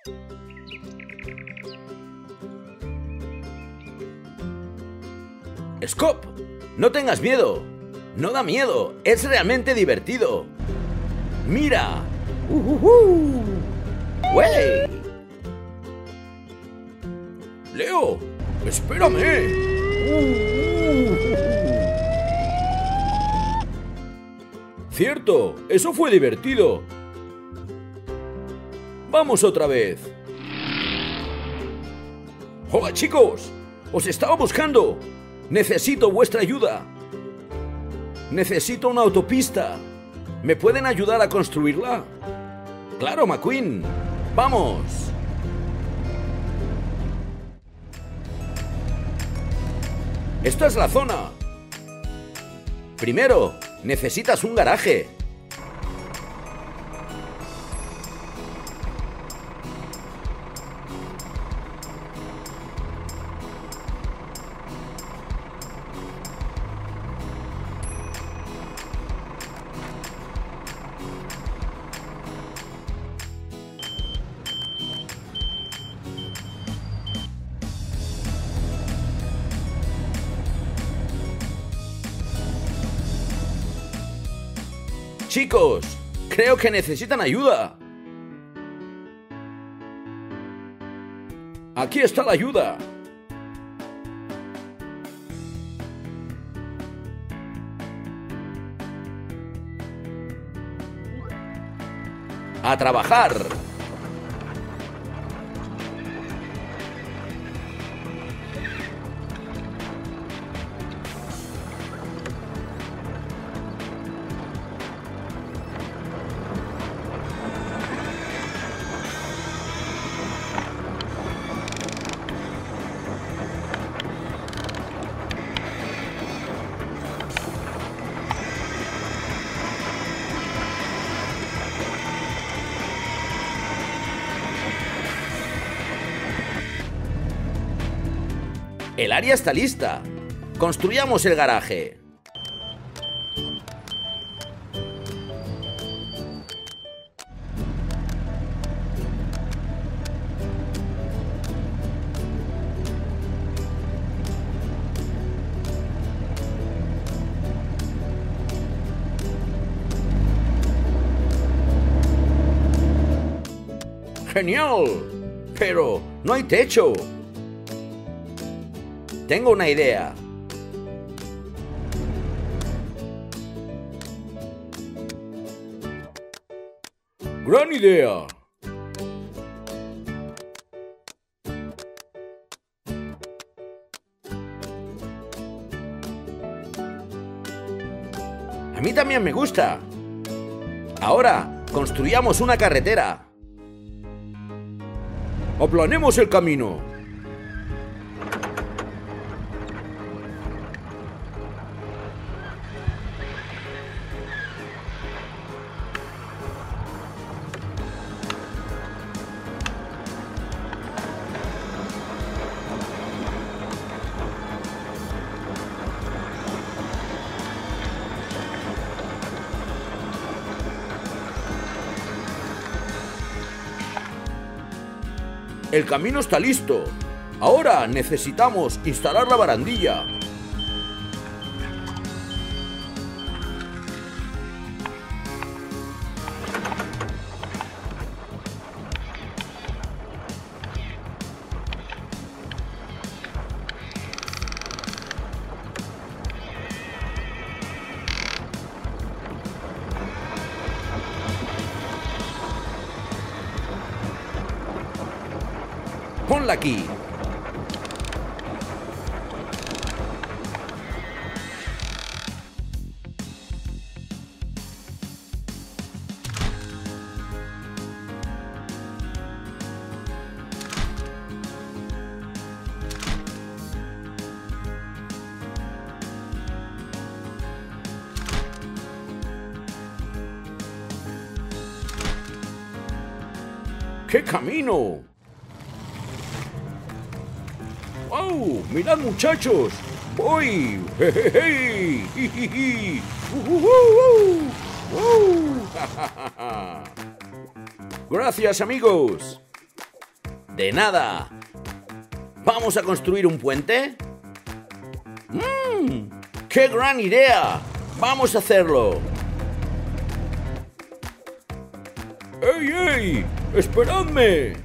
Scop, no tengas miedo. No da miedo, es realmente divertido. ¡Mira! ¡Wey! Leo, espérame. Cierto, eso fue divertido. Vamos otra vez. Hola chicos, os estaba buscando. Necesito vuestra ayuda. Necesito una autopista. ¿Me pueden ayudar a construirla? Claro, McQueen. ¡Vamos! Esta es la zona. Primero, necesitas un garaje. Chicos, creo que necesitan ayuda. Aquí está la ayuda. ¡A trabajar! El área está lista. Construyamos el garaje. ¡Genial! Pero no hay techo. Tengo una idea. ¡Gran idea! A mí también me gusta. Ahora, construyamos una carretera. Aplanemos el camino. El camino está listo. Ahora necesitamos instalar la barandilla. Ponla aquí. ¡Qué camino! ¡Wow! ¡Mirad, muchachos! ¡Voy! ¡Hey, hey, hey! ¡Ja, ja, ja! Gracias, amigos. De nada. ¿Vamos a construir un puente? ¡Qué gran idea! ¡Vamos a hacerlo! ¡Ey, ey! ¡Esperadme!